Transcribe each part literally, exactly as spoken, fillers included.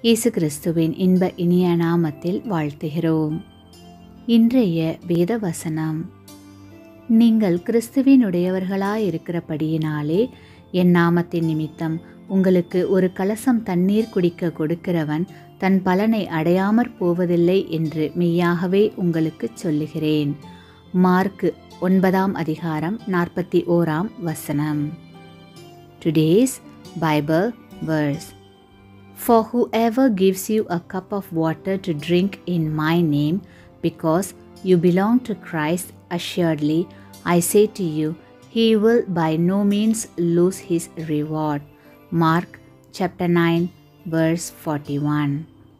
இயேசு கிறிஸ்துவின் இன்ப இனிய நாமத்தில் வாழ்த்துகிறோம். இன்றைய வேத வசனம், நீங்கள் கிறிஸ்துவினுடையவர்களாயிருக்கிறபடியினாலே என் நாமத்தின் நிமித்தம் உங்களுக்கு ஒரு கலசம் தண்ணீர் குடிக்க கொடுக்கிறவன் தன் பலனை அடையாமற் போவதில்லை என்று மெய்யாகவே உங்களுக்கு சொல்லுகிறேன். மார்க்கு ஒன்பதாம் அதிகாரம் நாற்பத்தி ஓராம் வசனம். Today's Bible verse. For whoever gives you a cup of water to drink in my name, because you belong to Christ, assuredly I say to you, he will by no means lose his reward. Mark chapter nine verse forty-one.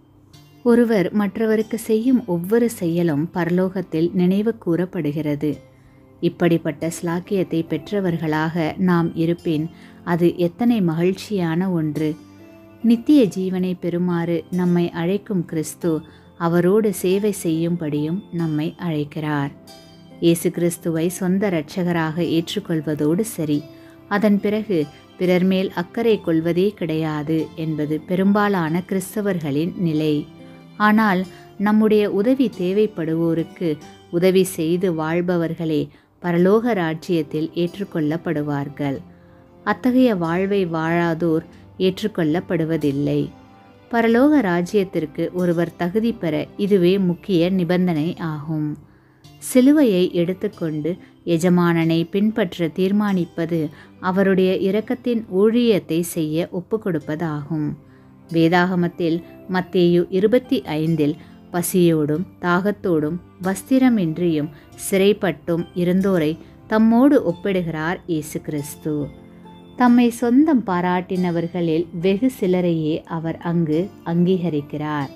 ஒருவர் மற்றவருக்கு செய்யும் ஒவ்வொரு செயலும் பரலோகத்தில் நினைவு கூறப்படுகிறது. இப்படிப்பட்ட ஸ்லாக்கியத்தை பெற்றவர்களாக நாம் இருப்பின் அது எத்தனை மகிழ்ச்சியான ஒன்று. நித்திய ஜீவனை பெறுமாறு நம்மை அழைக்கும் கிறிஸ்து அவரோடு சேவை செய்யும்படியும் நம்மை அழைக்கிறார். இயேசு கிறிஸ்துவை சொந்த இரட்சகராக ஏற்றுக்கொள்வதோடு சரி, அதன் பிறகு பிறர் மேல் அக்கறை கொள்வதே கிடையாது என்பது பெரும்பாலான கிறிஸ்தவர்களின் நிலை. ஆனால் நம்முடைய உதவி தேவைப்படுவோருக்கு உதவி செய்து வாழ்பவர்களே பரலோக ராஜ்யத்தில் ஏற்றுக்கொள்ளப்படுவார்கள். அத்தகைய வாழ்வை வாழாதோர் ஏற்றுக்கொள்ளப்படுவதில்லை. பரலோக ராஜ்யத்திற்கு ஒருவர் தகுதி பெற இதுவே முக்கிய நிபந்தனை ஆகும். சிலுவையை எடுத்துக்கொண்டு எஜமானனை பின்பற்ற தீர்மானிப்பது அவருடைய இரக்கத்தின் ஊழியத்தை செய்ய ஒப்புக்கொடுப்பதாகும். வேதாகமத்தில் மத்தேயு இருபத்தி ஐந்தில் பசியோடும் தாகத்தோடும் வஸ்திரமின்றியும் சிறைப்பட்டும் இருந்தோரை தம்மோடு ஒப்பிடுகிறார் இயேசு கிறிஸ்து. தம்மை சொந்தம் பாராட்டினவர்களில் வெகு சிலரையே அவர் அங்கு அங்கீகரிக்கிறார்.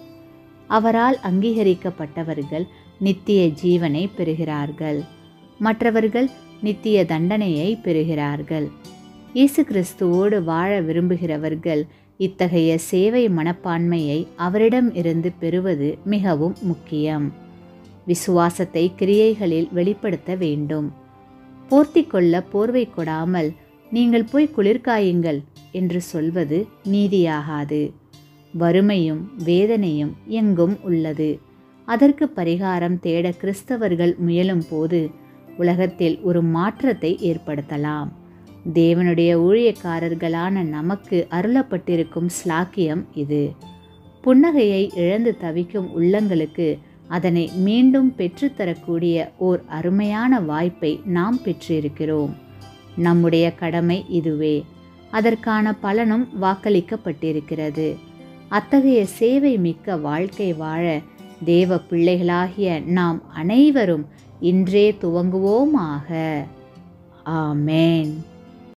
அவரால் அங்கீகரிக்கப்பட்டவர்கள் நித்திய ஜீவனை பெறுகிறார்கள், மற்றவர்கள் நித்திய தண்டனையை பெறுகிறார்கள். இயேசு கிறிஸ்துவோடு வாழ விரும்புகிறவர்கள் இத்தகைய சேவை மனப்பான்மையை அவரிடம் இருந்து பெறுவது மிகவும் முக்கியம். விசுவாசத்தை கிரியைகளில் வெளிப்படுத்த வேண்டும். போர்த்தி கொள்ள போர்வை கொடாமல் நீங்கள் போய் குளிர்காயுங்கள் என்று சொல்வது நீதியாகாது. வறுமையும் வேதனையும் எங்கும் உள்ளது. அதற்கு பரிகாரம் தேட கிறிஸ்தவர்கள் முயலும் போது உலகத்தில் ஒரு மாற்றத்தை ஏற்படுத்தலாம். தேவனுடைய ஊழியக்காரர்களான நமக்கு அருளப்பட்டிருக்கும் ஸ்லாக்கியம் இது. புன்னகையை இழந்து தவிக்கும் உள்ளங்களுக்கு அதனை மீண்டும் பெற்றுத்தரக்கூடிய ஓர் அருமையான வாய்ப்பை நாம் பெற்றிருக்கிறோம். நம்முடைய கடமை இதுவே. அதற்கான பலனும் வாக்களிக்கப்பட்டிருக்கிறது. அத்தகைய சேவை மிக்க வாழ்க்கை வாழ தேவ பிள்ளைகளாகிய நாம் அனைவரும் இன்றே துவங்குவோமாக. ஆமென்.